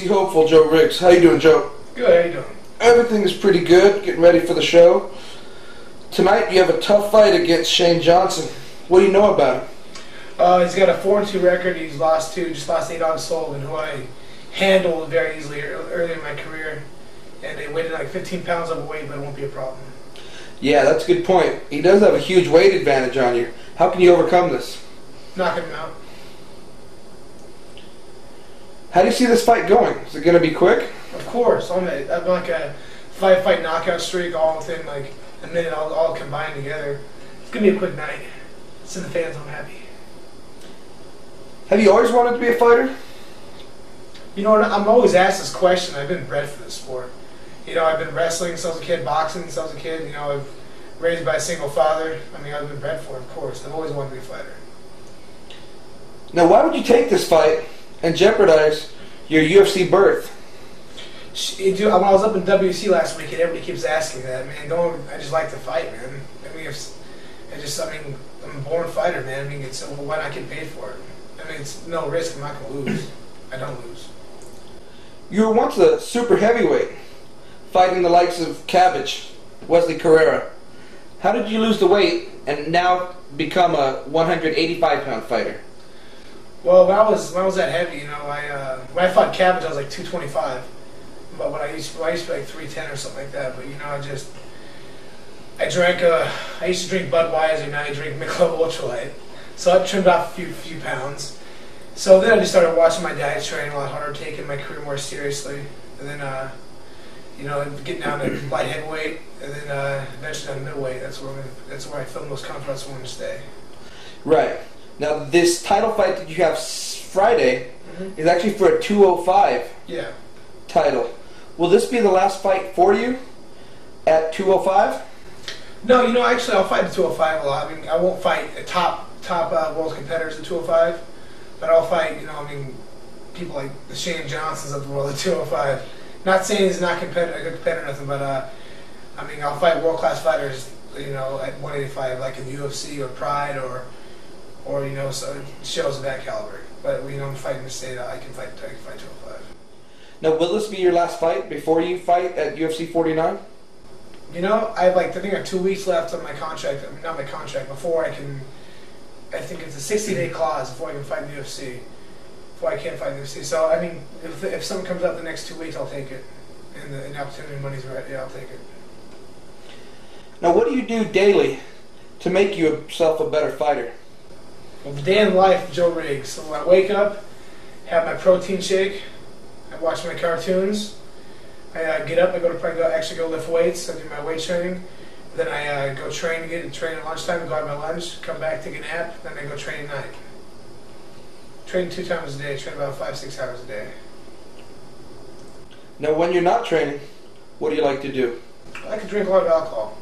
Hopeful Joe Riggs. How you doing, Joe? Good, how you doing? Everything is pretty good. Getting ready for the show. Tonight you have a tough fight against Shane Johnson. What do you know about him? He's got a 4-2 record. He's lost 8 on Sullivan, who I handled very easily early in my career. And they weighted like 15 pounds overweight, but it won't be a problem. Yeah, that's a good point. He does have a huge weight advantage on you. How can you overcome this? Knocking him out. How do you see this fight going? Is it going to be quick? Of course. I'm like a five-fight knockout streak, all within like a minute, all combined together. It's going to be a quick night. Send the fans home happy. Have you always wanted to be a fighter? You know, I'm always asked this question. I've been bred for this sport. You know, I've been wrestling since I was a kid, boxing since I was a kid. You know, I've raised by a single father. I mean, I've been bred for it, of course. I've always wanted to be a fighter. Now, why would you take this fight and jeopardize your UFC berth? Dude, when I was up in WC last week, and everybody keeps asking that, man. I just like to fight, man. I mean, I'm a born fighter, man. I mean, why not get paid for it? I mean, it's no risk. I'm not going to lose. I don't lose. You were once a super heavyweight, fighting the likes of Cabbage, Wesley Carrera. How did you lose the weight and now become a 185-pound fighter? Well, when I was that heavy, you know, when I fought Cabbage, I was like 225. But when I used to be like 310 or something like that. But you know, I used to drink Budweiser, now I drink Michelob Ultralight. So I trimmed off a few pounds. So then I just started watching my diet, training a lot harder, taking my career more seriously, and then you know, getting down to light heavyweight, and then eventually down to middleweight. That's where I feel most comfortable. That's where I'm going to stay. Right. Now, this title fight that you have Friday is actually for a 205 title. Will this be the last fight for you at 205? No, you know, actually, I'll fight at 205 a lot. I mean, I won't fight top world competitors at 205, but I'll fight, you know, I mean, people like the Shane Johnsons of the world at 205. Not saying he's not a good competitor or nothing, but I mean, I'll fight world-class fighters, you know, at 185, like in UFC or Pride or you know, so shows of that caliber. But you know, I'm fighting to say that I can fight 205. Now, will this be your last fight before you fight at UFC 49? You know, I think I have 2 weeks left on my contract. I mean, not my contract. Before I can, I think it's a 60-day clause before I can fight in the UFC. Before I can't fight in the UFC. So I mean, if something comes up the next 2 weeks, I'll take it. And the opportunity and money's right, yeah, I'll take it. Now, what do you do daily to make yourself a better fighter? Well, the day in life of Joe Riggs. So when I wake up, have my protein shake, I watch my cartoons, I get up, I actually go lift weights, I do my weight training, then I go train at lunchtime, go have my lunch, come back, take a nap, then I go train at night. Train 2 times a day, train about 5-6 hours a day. Now, when you're not training, what do you like to do? I like to drink a lot of alcohol.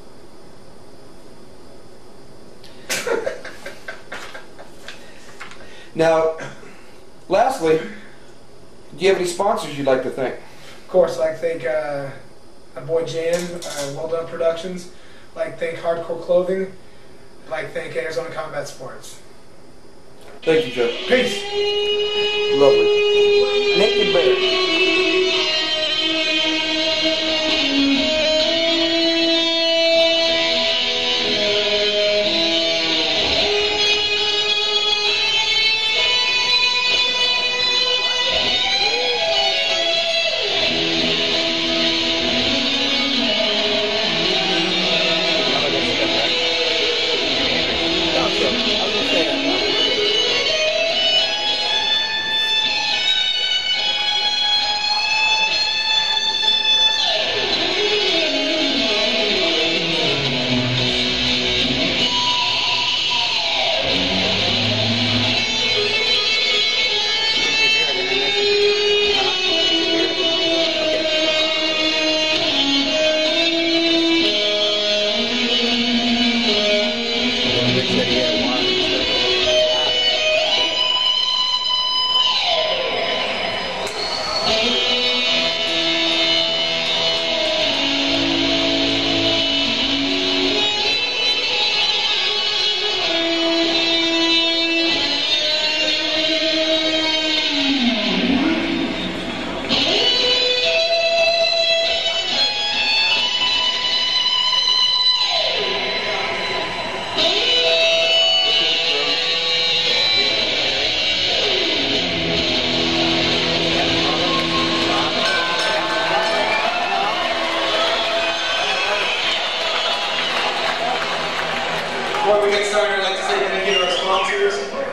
Now, lastly, do you have any sponsors you'd like to thank? Of course, I'd like to thank my boy Jan, Well Done Productions. I'd like to thank Hardcore Clothing. I'd like to thank Arizona Combat Sports. Thank you, Joe. Peace. Lovely. Naked Bear.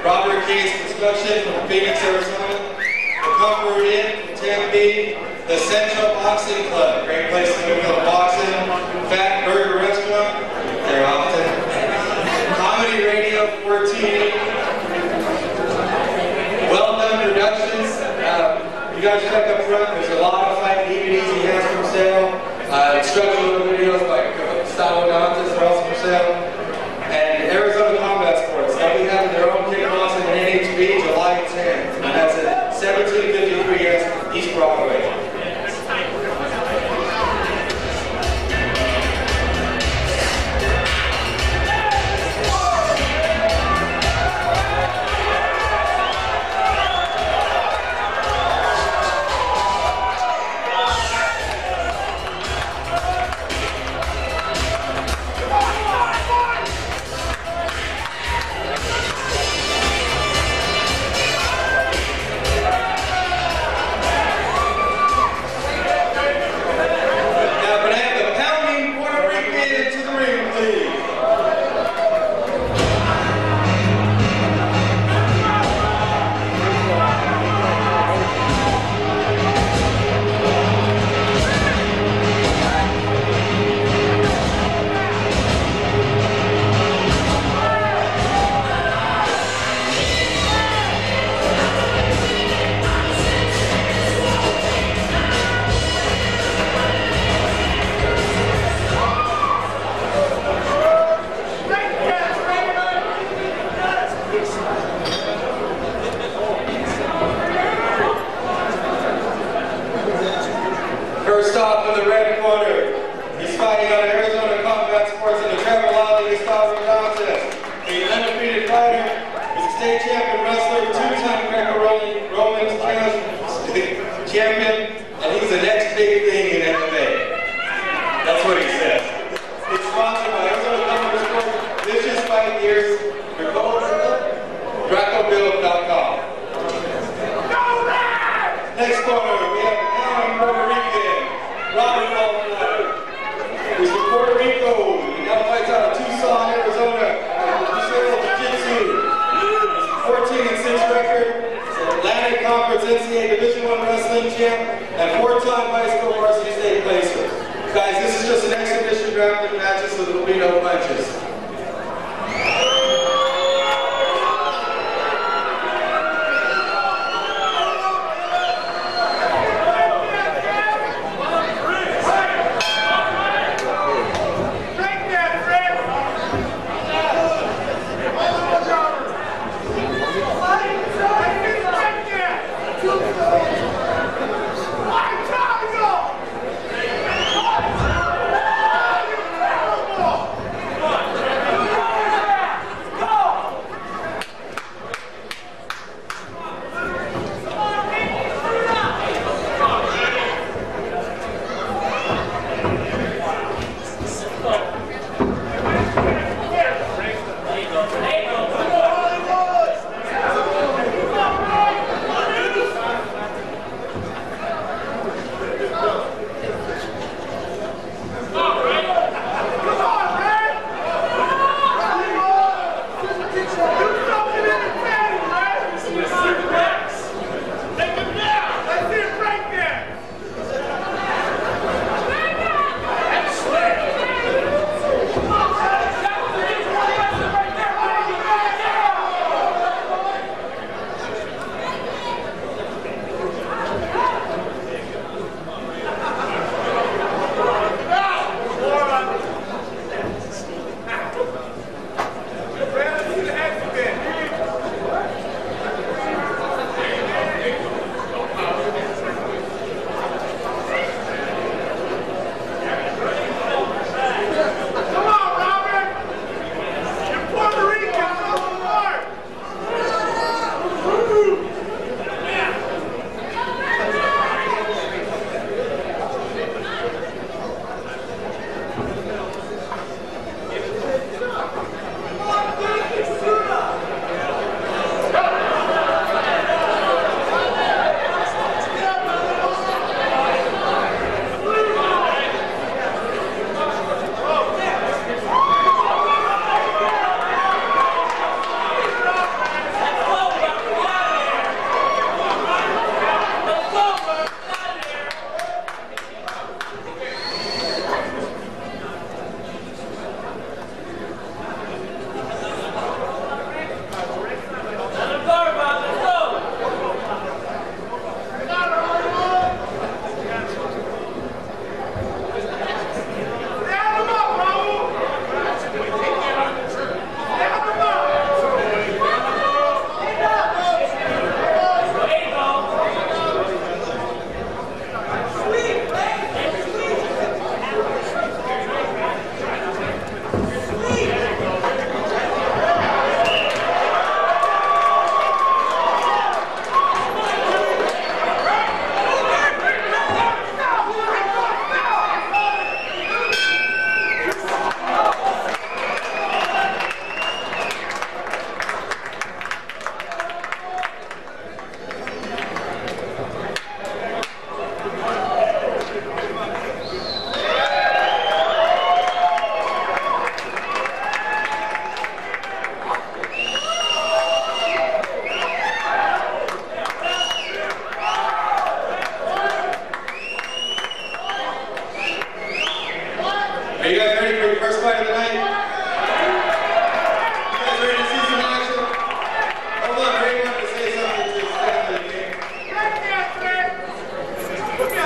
Robert Case Construction from Phoenix, Arizona. The Comfort Inn from Tempe. The Central Boxing Club, great place to go to boxing. Fat Burger Restaurant, they're often. Comedy Radio 14. Well Done Productions. You guys check up front. There's a lot of fight DVDs he has for sale. Instructional videos by Gustavo Dantas are also for sale. And Arizona Combat Sports. They'll be having their own kickboxing in NHB July 10th. And that's at 1753 East Broadway. First off in the red corner, he's fighting out of Arizona Combat Sports in the Trevor Lally Gustavo contest. He's an undefeated fighter. He's a state champion wrestler, two-time Greco-Roman champion, and he's the next big thing in MMA. That's what he says. He's sponsored by Arizona Combat Sports, Vicious Fight Gears, GrecoBuild.com. Next corner, we have the County Puerto Rican, Robert Maldonado. He's from Puerto Rico. He now fights out of Tucson, Arizona. Brazil Jiu-Jitsu. 14-6 record. Atlantic Conference NCAA Division I Wrestling Champ. And 4-time high school varsity state placer. Guys, this is just an exhibition grappling matches, so there will be no punches.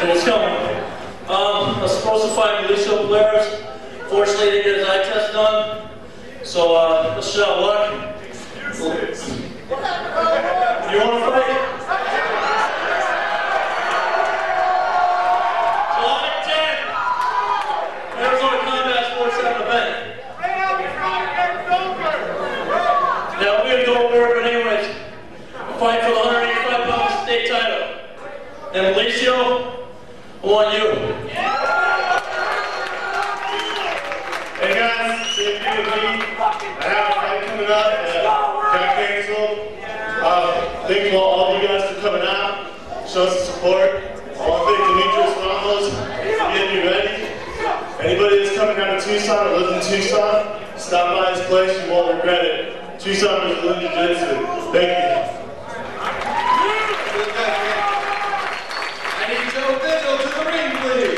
It's coming. I was supposed to fight Mauricio Polaris. Fortunately, they did his eye test done. So, let's shot luck. You want to fight? July 10th, Arizona Combat Sports Center event. Now, we're going to go over it, but anyways, fight for the 185-pound state title. And Mauricio, I want you. Hey guys, same thing with me. I have a fight coming up that got canceled. Thank you all of you guys for coming out, show us the support. I want to thank Demetrius Ramos for getting me ready. Anybody that's coming out of Tucson or lives in Tucson, stop by his place, you won't regret it. Tucson is Blue Jiu-Jitsu. Thank you. I need Joe Vigil to the ring, please.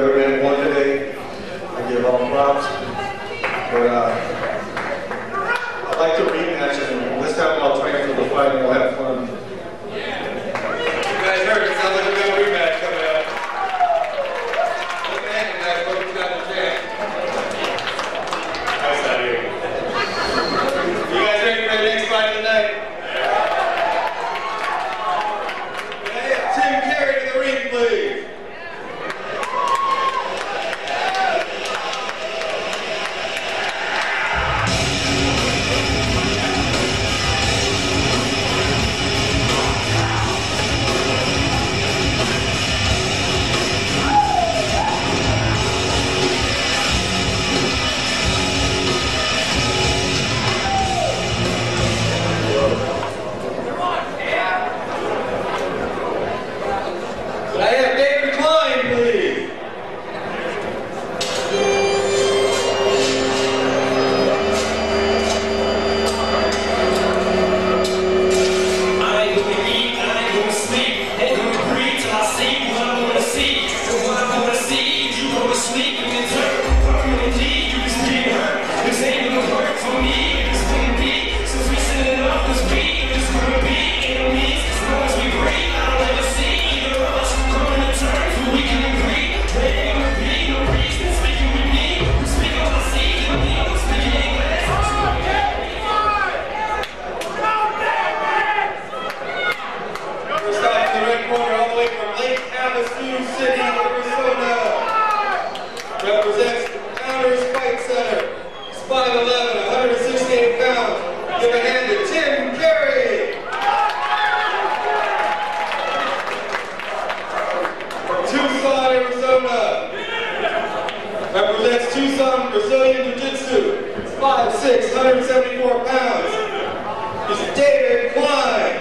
every man won today. I give all props. But I'd like to rematch it. This time I'll train for the fight and we'll have fun. You guys heard it. Sounds like we got a rematch coming up. Look at you guys, folks. You got the chance. Nice out here. You guys ready for the next fight of the night? Tim Carey to the ring, please. Could I have David Klein, please? I ain't gonna eat, I ain't gonna sleep, ain't gonna breathe till I see what I wanna see. And what I wanna see, you go to sleep and then turn permanently. You just being hurt. This ain't gonna work for me. This gonna be since we set it up. This beat is gonna be enemies as long as we breathe. I don't ever see either of us coming to terms where we can agree. There ain't gonna be no reason speaking with me. We speak on my seed and me. I'm speaking English. First off, in the red corner, all the way from Lake Havasu City, Arizona. Represents Founders Fight Center. He's 5'11", 168 pounds. Give a hand to Tim Carey. From Tucson, Arizona. Represents Tucson Brazilian Jiu-Jitsu. He's 5'6", 174 pounds. He's David Klein.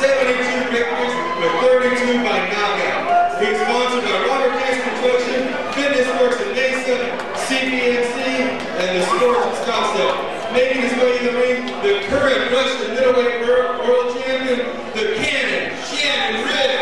72 victories with 32 by knockout. Being sponsored by Robert Case Construction, Fitness Works in Mason, CPMC, and the Sports in Scottsdale. Making his way in the ring, the current Russian middleweight world champion, the Cannon, Shannon Ridge.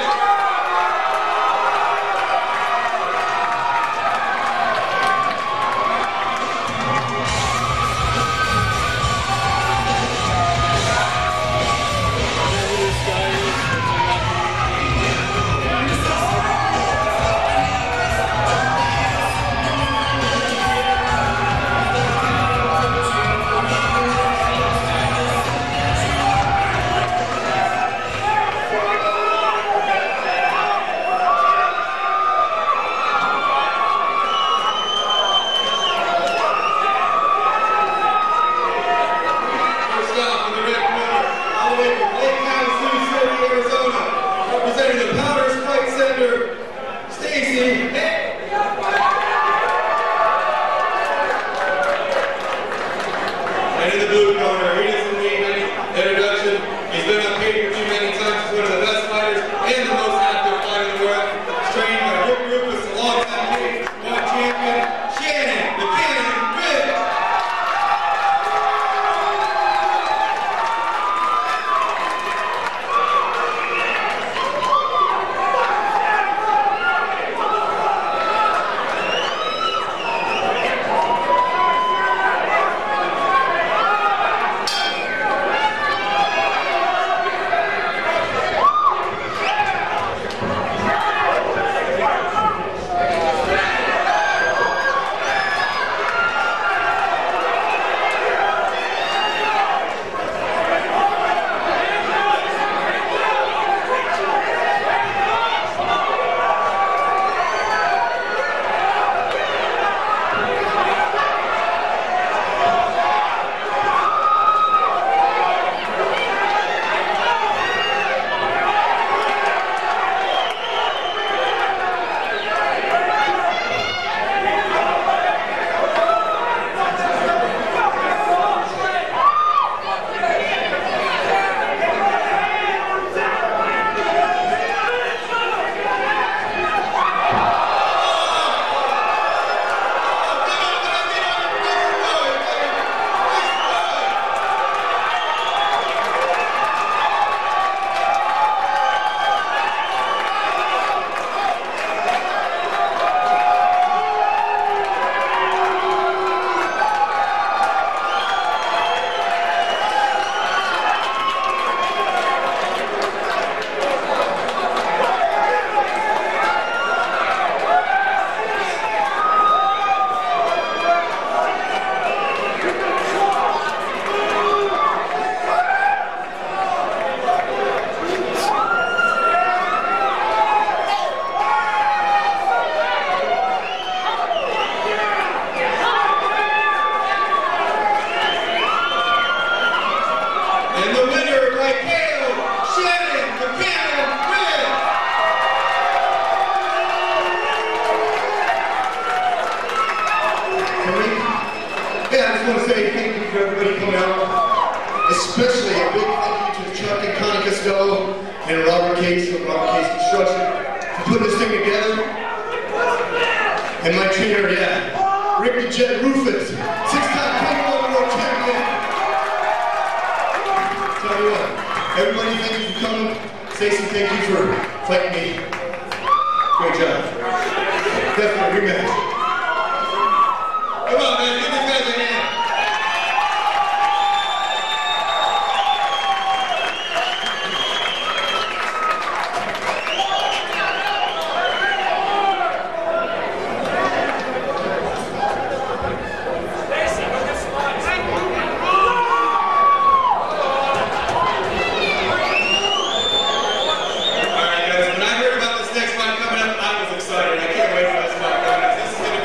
When I heard about this next fight coming up, I was excited. I can't wait for this fight coming up. This is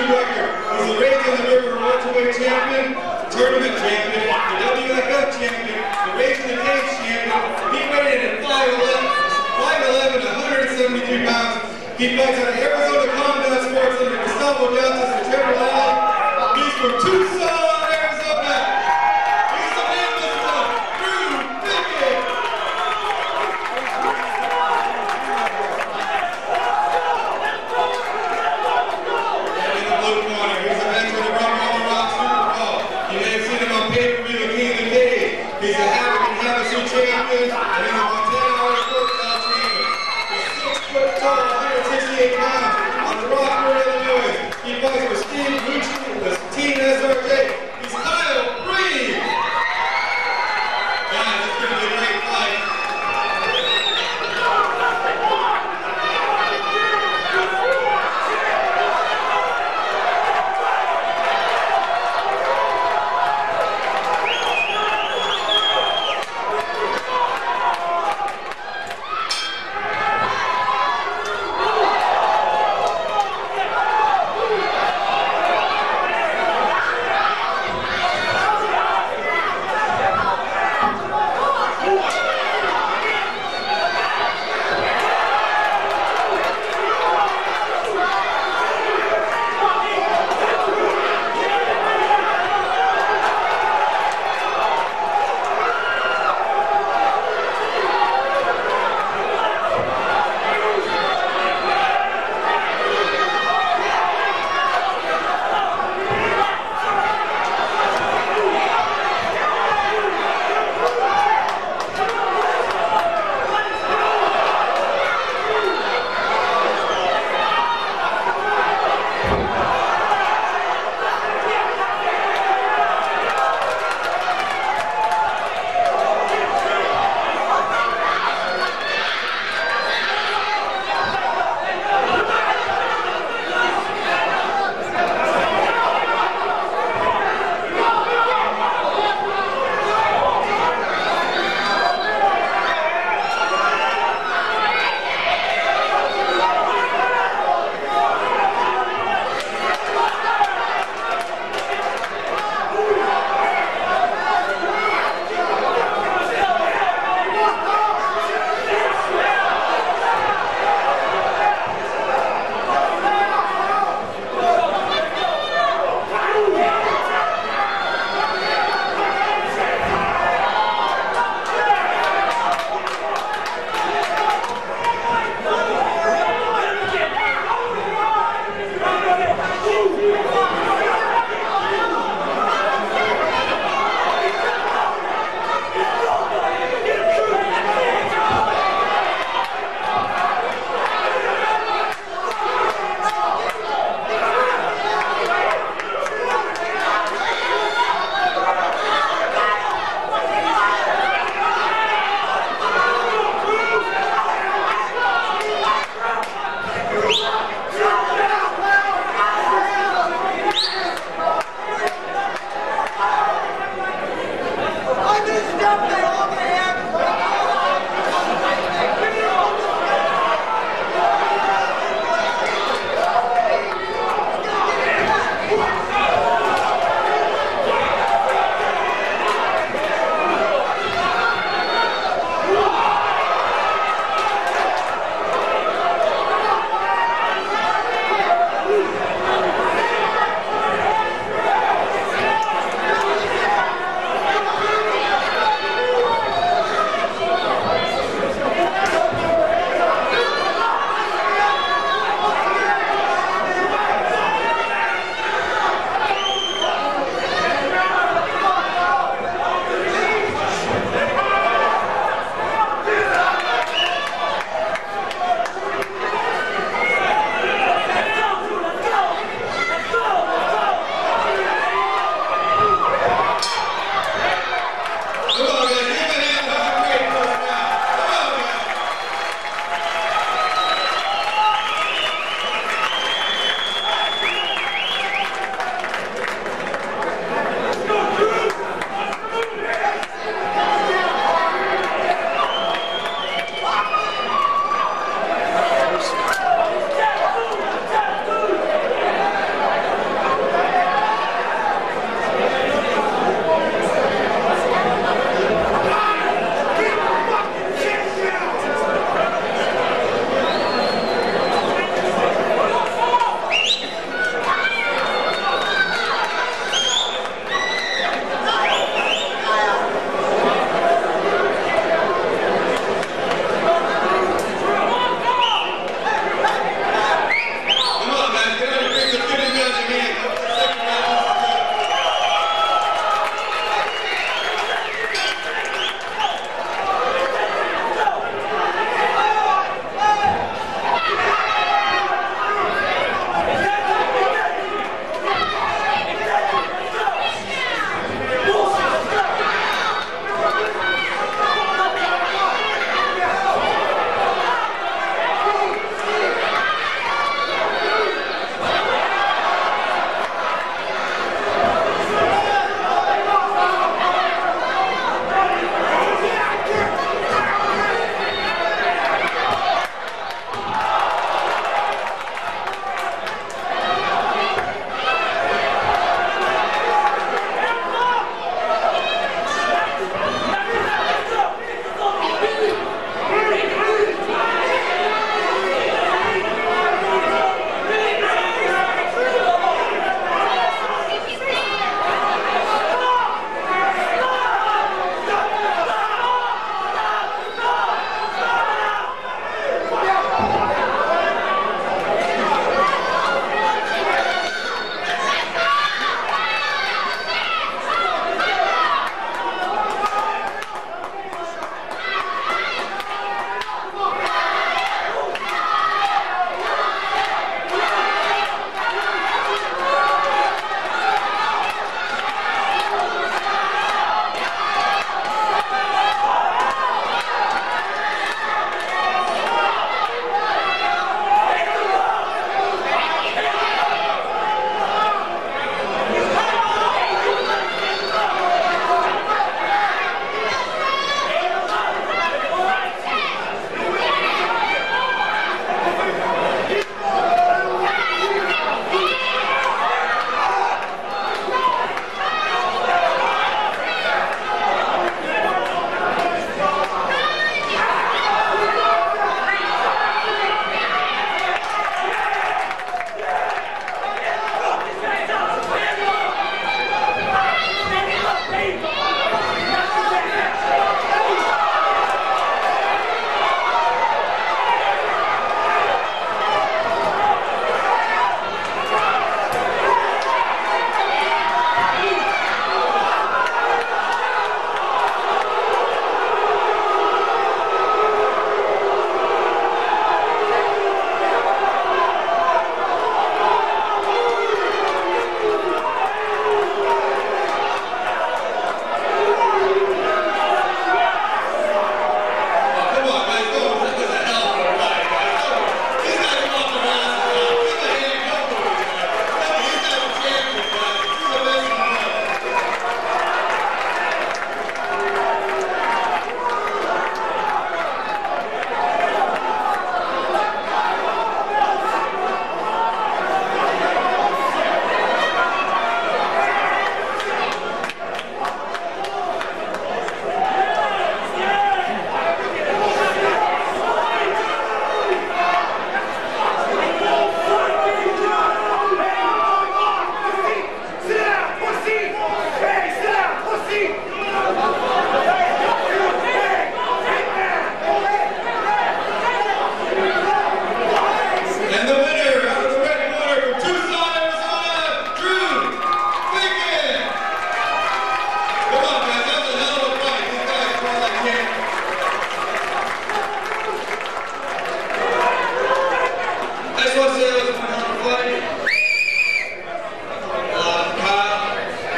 record. He's the Raging the River welterweight champion, tournament champion, the WFF champion, the Raging the Cage champion. He weighed in at 5'11", 173 pounds. He fights out of Arizona Combat Sports under Gustavo Dantas and Trevor Lally. He's from Tucson, Arizona. He's the nameless one, Drew Pickett. And in the blue corner, he's a veteran of Rock Super Bowl. You may have seen him on pay-per-view with King of the Cage. He's a Havoc and Havasu champion, and he's a Montana Irish Workout champion. He's 6 foot tall, 168 pounds, on the Rockford, Illinois. He fights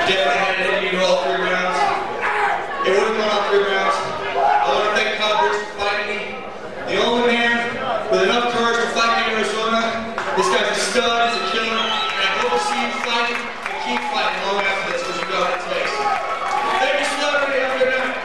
definitely had it in you to all 3 rounds. It would have gone all 3 rounds. I want to thank Kyle Briggs for fighting me. The only man with enough courage to fight me in Arizona. This guy's a stud, he's a killer, and I hope to see you fighting and keep fighting long after this because you got what it takes. Thank you, celebrity. Have a good night.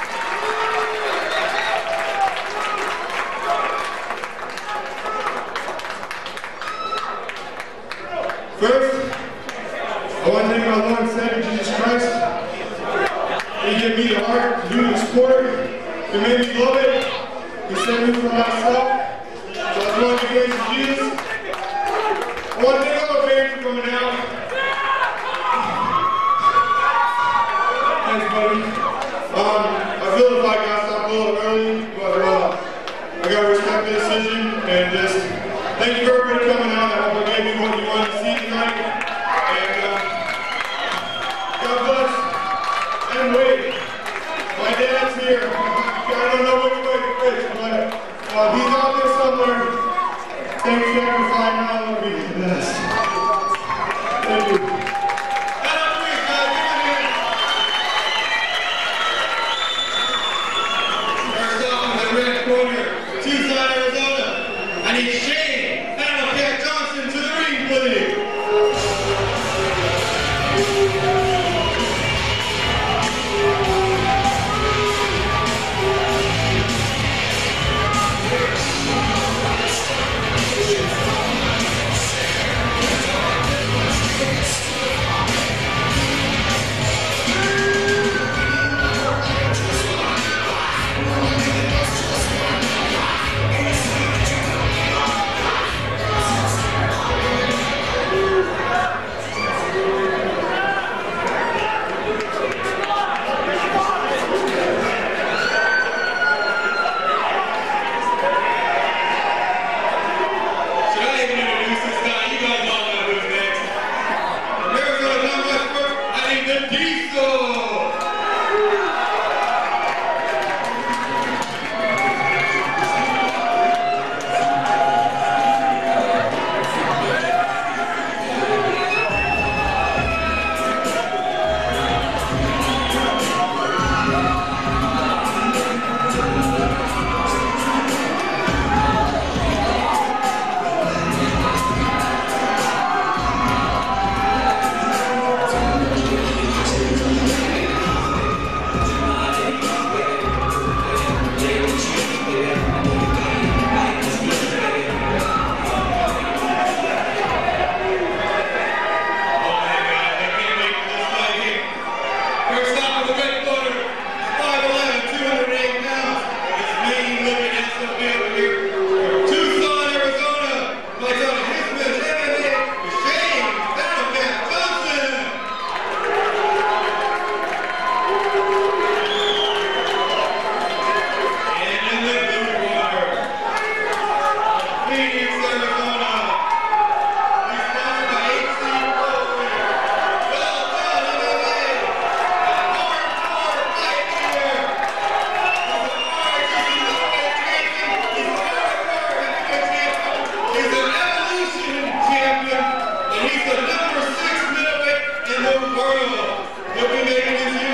First, I want to thank my Lord and Savior Jesus Christ. He gave me the heart to do this sport. He made me love it. He saved me from myself. So I just want to give praise to Jesus. I want to thank all the fans for coming out. Thanks, buddy. I feel the fight got stopped a little early, but I got to respect the decision and just thank you for everybody coming out. I hope I gave you what you wanted to see tonight. And God bless. And wait, my dad's here. I don't know which way to pitch, but he's out there somewhere. Thanks for flying out. I love you. Yes. Thank you. First off, in the red corner, Tucson, Arizona. I need Shane Hamilton Johnson to the ring, please. He's the number 6 middleweight in the world. He'll be making his